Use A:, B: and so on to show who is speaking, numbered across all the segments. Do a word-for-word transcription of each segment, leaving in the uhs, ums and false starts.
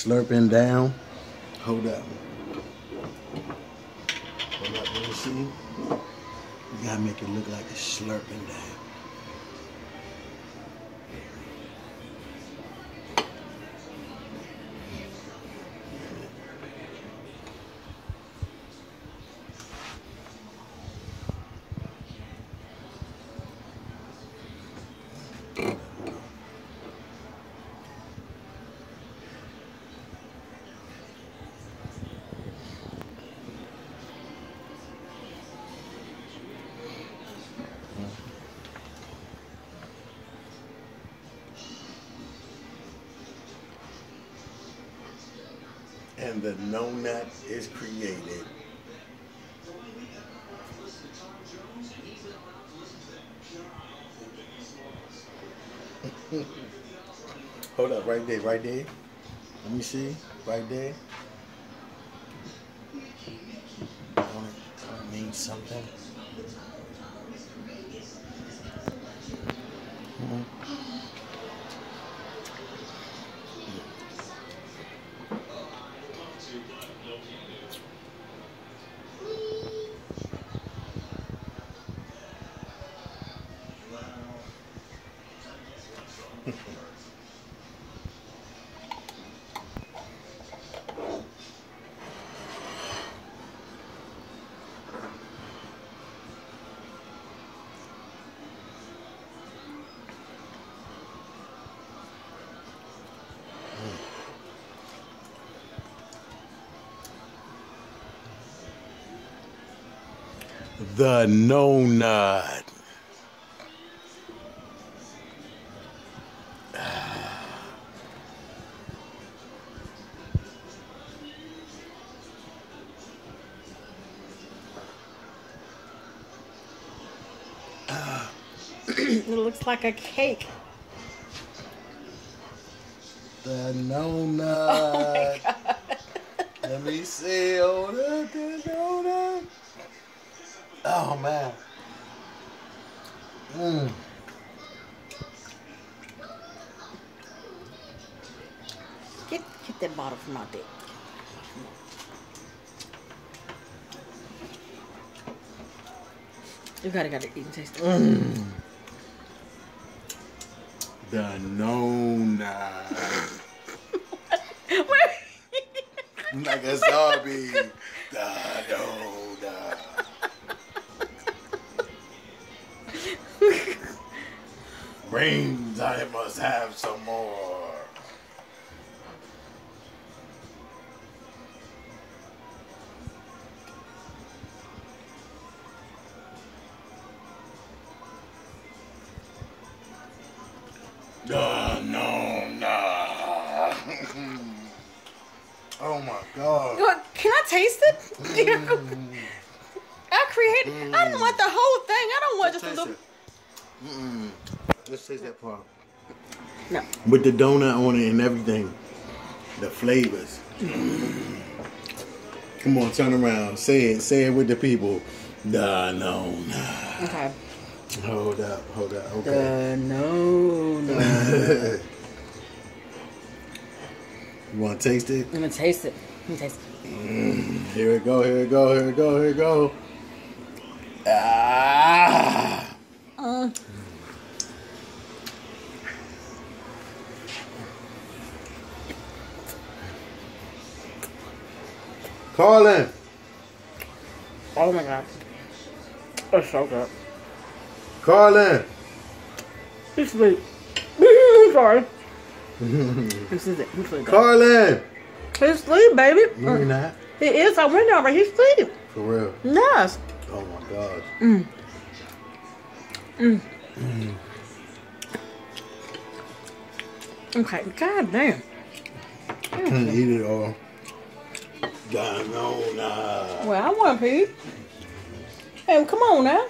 A: slurping down. Hold up. Hold up, let me see. You gotta make it look like it's slurping down. And the no nut is created. Hold up, right there, right there. Let me see, right there. Don't it mean something? Mm-hmm. The no nut.
B: It looks like a cake.
A: The no nut. Oh my God. Let me see. Hold up, the no nut. Oh man. Mm.
B: Get get that bottle from out there. You gotta gotta eat and taste it.
A: Mm. The no nut. Like a zombie. The no nut. Brains, I must have some more. Uh, no, no. Oh my God.
B: Can I taste it? I created. Mm. I don't want the whole thing. I don't want
A: Let's
B: just a little.
A: Mm-mm. Let's taste that part.
B: No.
A: With the donut on it and everything. The flavors. Mm. Come on, turn around. Say it. Say it with the people. The no, no.
B: Okay.
A: Hold up. Hold up. Okay.
B: The no, no.
A: You want to taste it?
B: I'm going to taste it. Let me taste it.
A: Mm. Here we go. Here we go. Here we go. Here we go. Ah.
B: Mm.
A: Carlin.
B: Oh my God. That's so good.
A: Carlin.
B: He's asleep. I'm sorry. This is it. He's asleep.
A: Carlin.
B: He's asleep, baby.
A: No, you're not.
B: He is. I went over. He's asleep.
A: For real?
B: Yes.
A: Oh my God.
B: Mm. Mm.
A: Mm.
B: Okay. God damn.
A: I can't eat it all. God, no, nah.
B: Well, I want a piece. Hey, come on now.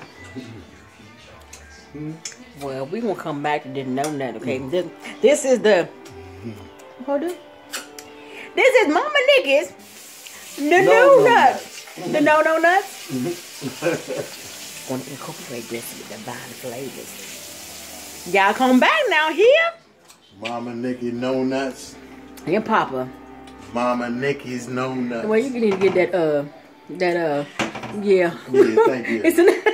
A: Mm.
B: Well, we gonna come back to this no nut, okay? Mm. This, this is the. Hold on. This is Mama Nikki's the no, no, no nuts. nuts. The no no nuts. Mm-hmm. Gonna incorporate this with divine flavors. Y'all come back now here.
A: Mama Nikki no nuts.
B: And Papa.
A: Mama Nikki's no nuts.
B: Well, you need to get that, uh, that, uh, yeah.
A: Yeah, thank you.
B: It's an